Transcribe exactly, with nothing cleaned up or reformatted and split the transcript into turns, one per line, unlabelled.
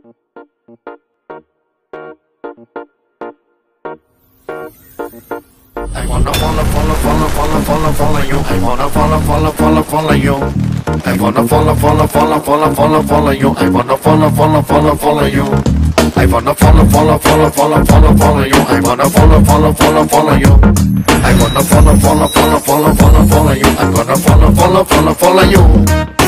I wanna follow, follow, follow, follow, follow, follow you. I wanna follow, follow, follow, follow you. I wanna follow, follow, follow, follow, follow, follow you. I wanna follow, follow, follow, follow you. I wanna follow, follow, follow, follow, follow, follow you. I wanna follow, follow, follow, follow you. I wanna follow, follow, follow, follow, follow, follow you. I'm gonna follow, follow, follow, follow you.